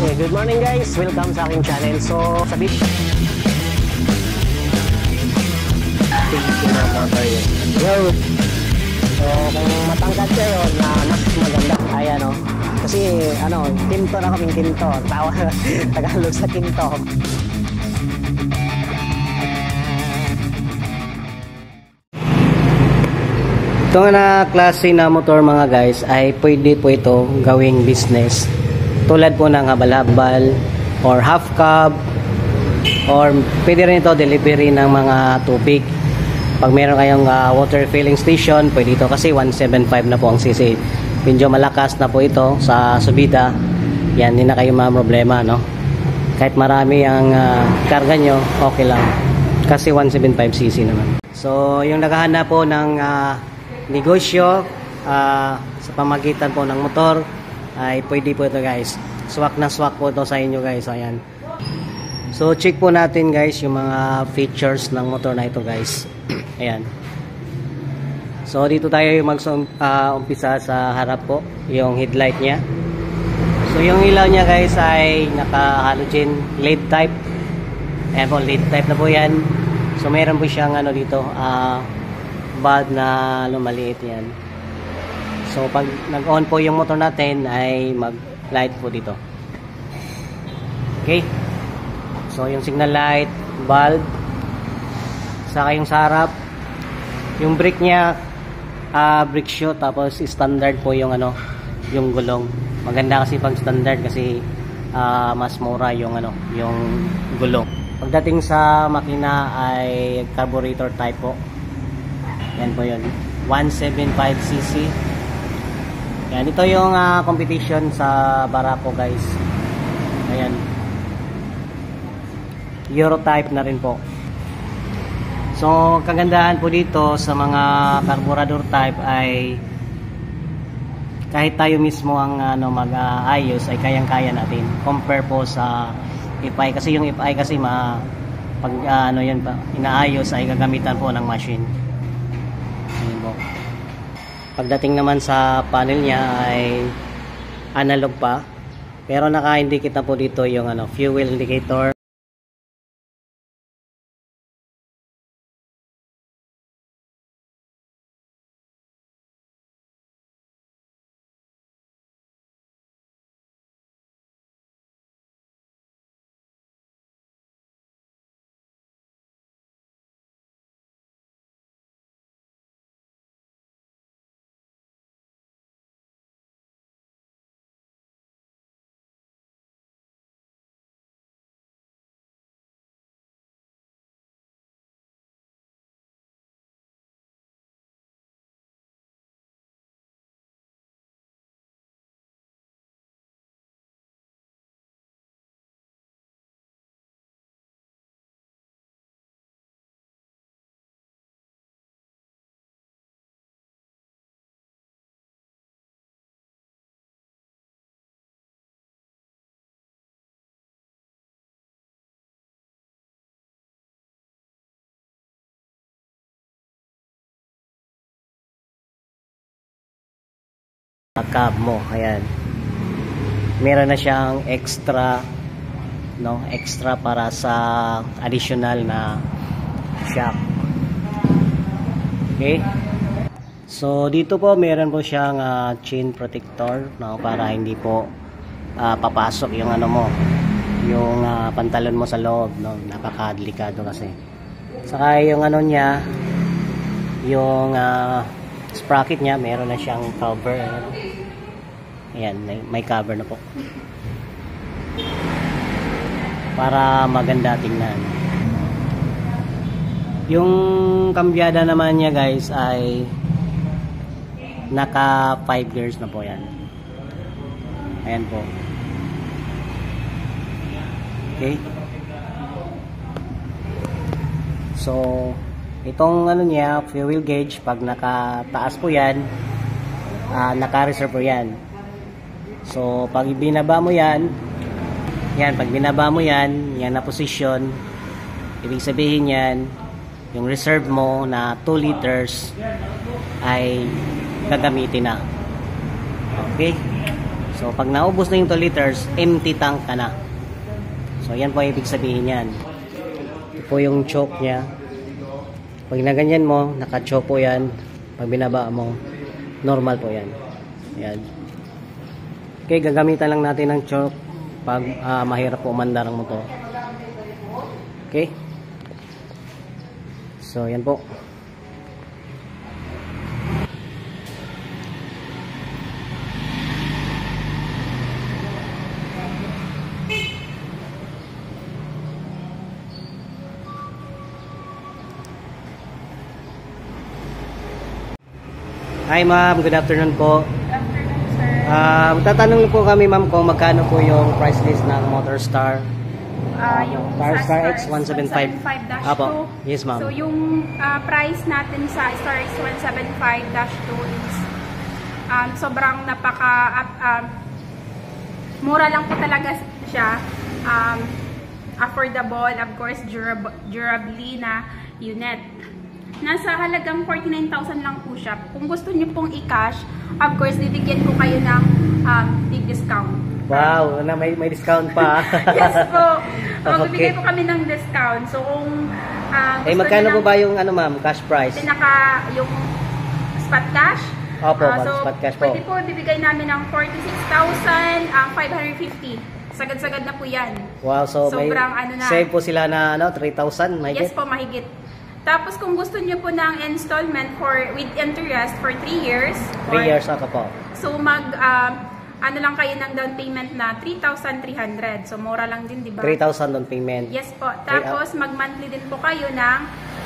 Okay, good morning guys. Welcome sa aking channel. So, sa video yo. So, kung matangkad kayo na mas maganda, ayan o. Kasi, tinto na kaming tinto. Tawa, Tagalog sa tinto. Ito na klase na motor mga guys ay pwede po ito gawing business. Tulad po ng habal-habal or half cab or pwede rin ito delivery ng mga tubig. Pag meron kayong water filling station, pwede ito kasi 175 na po ang cc. Medyo malakas na po ito sa subida. Yan, hindi na kayo problema, no? Kahit marami ang karga nyo, okay lang. Kasi 175cc naman. So, yung naghahanap po ng negosyo sa pamagitan po ng motor ay pwede po ito guys. Swak na swak po ito sa inyo guys. Ayan. So check po natin guys yung mga features ng motor na ito guys. Ayan. So dito tayo mag-umpisa sa harap po. Yung headlight nya. So yung ilaw nya guys ay naka-halogen LED type. Ayan po, LED type na po yan. So meron po siyang dito bulb na lumaliit yan. So pag nag-on po yung motor natin ay mag-light po dito. Okay. So yung signal light, bulb, saka yung sa harap, yung brake nya brake shoe, tapos standard po yung yung gulong. Maganda kasi pag standard kasi mas mura yung yung gulong. Pagdating sa makina ay carburetor type po. Yan po yun, 175cc. Yan, ito yung competition sa Barako guys. Ayan, Euro type na rin po. So kagandahan po dito sa mga carburetor type ay kahit tayo mismo ang mag-ayos ay kayang-kaya natin compare po sa FI. Kasi yung FI kasi pag yan pa inaayos ay gagamitan po ng machine. Pagdating naman sa panel niya ay analog pa, pero naka-indicate na po dito yung fuel indicator. Cab mo, ayan, meron na siyang extra para sa additional na shock. Okay, so dito po meron po siyang chain protector para hindi po papasok yung yung pantalon mo sa loob, napakadelikado kasi. Saka yung niya, yung sprocket niya, meron na siyang cover. Ayan, may cover na po para maganda tingnan. Yung kambyada naman niya guys ay naka 5 gears na po yan. Ayan po. Okay, so itong niya, fuel gauge, pag nakataas po yan, naka-reserve po yan. So pag binaba mo yan, pag binaba mo yan na position, ibig sabihin yan, yung reserve mo na 2 liters ay gagamitin na. Okay, so So, pag naubos na yung 2 liters, empty tank ka na. So, yan po ang ibig sabihin yan. Ito po yung choke niya. Pag naganyan mo, naka-choke po yan. Pag binaba mo, normal po yan. Yan. Okay, gagamitan lang natin ng choke pag mahirap po umandar ang motor. Okay. So, yan po. Hi ma'am, good afternoon po. Good afternoon, sir. Tatanong po kami ma'am kung magkano po yung price list ng Motorstar. Yung Star sa X 175. 175-2. Apo. Yes ma'am. So, yung price natin sa Star X 175-2 is sobrang mura lang po talaga siya. Affordable, of course, durably na unit. Nasa halagang 49,000 lang po siya. Kung gusto niyo pong i-cash, of course, bibigyan ko kayo ng big discount. Wow, may discount pa. Yes po. Okay. Magbibigay po kami ng discount. So, kung magkano po ba yung ma'am, cash price? yung spot cash? Opo, spot cash po. Pwede po bibigay namin ng 46,550. Sagad-sagad na po yan. Wow, so sobrang may save po sila na 3,000 mahigit? Yes po, mahigit. Tapos kung gusto niyo po ng installment with interest for 3 years. 3 years ako po. So ano lang kayo ng down payment na 3,300. So mura lang din, di ba? 3,000 down payment. Yes po. Tapos mag-monthly din po kayo ng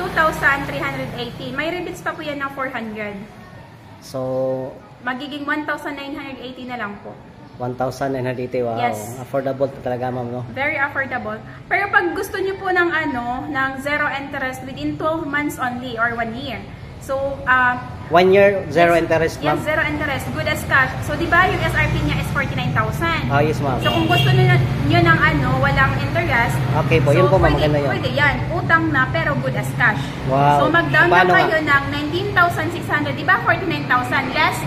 2,380. May rebates pa po yan ng 400. So magiging 1,980 na lang po. 1,980, wow. Yes. Affordable talaga ma'am, no? Very affordable. Pero pag gusto niyo po ng ng zero interest within 12 months only or 1 year. So, 1 year, zero interest ma'am? Yes, zero interest. Good as cash. So, di ba yung SRP niya is 49,000? Yes ma'am. So, kung gusto niyo ng walang interest, okay po, yun po ma'am, maganda yun. Pwede yan. Utang na pero good as cash. Wow. So, mag-down na kayo ng 19,600. Di ba 49,000 less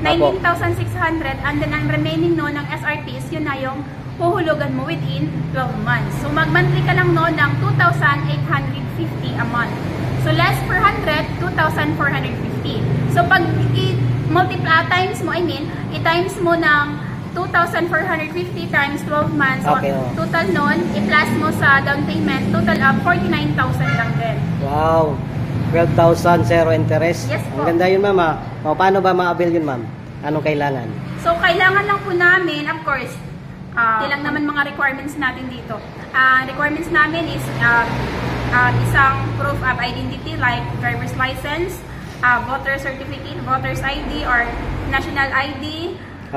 19,600, and then ang remaining ng SRP is yun na yung huhulugan mo within 12 months. So, mag-monthly ka lang ng 2,850 a month. So, less per 100, 2,450. So, pag i-multiply times mo, i-times mo ng 2,450 times 12 months. Okay, So, total nun, i-plus mo sa down payment, total of 49,000 lang din. Wow. 12,000, zero interest. Yes po. Ang ganda yun ma'am. Paano ba ma-avail yun ma'am? Anong kailangan? So, kailangan lang po namin, of course, ilang naman mga requirements natin dito. Requirements namin is isang proof of identity like driver's license, voter certificate, voter's ID, or national ID.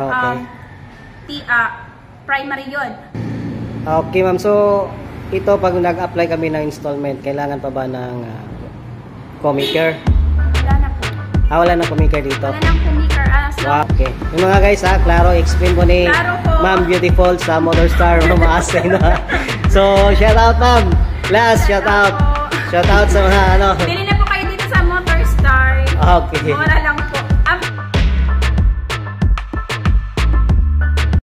Okay. Primary yun. Okay ma'am. So, ito pag nag-apply kami ng installment, kailangan pa ba ng Comiker? Wala na po. Wala na Comiker dito? Wala nang Comiker. So, wow, okay. Yung mga guys klaro, explain po ni Ma'am Beautiful sa Motorstar Rumaasay na. So, shout out ma'am. Last, shout out. Shout out sa mga Bili na po kayo dito sa Motorstar. Okay. Mura lang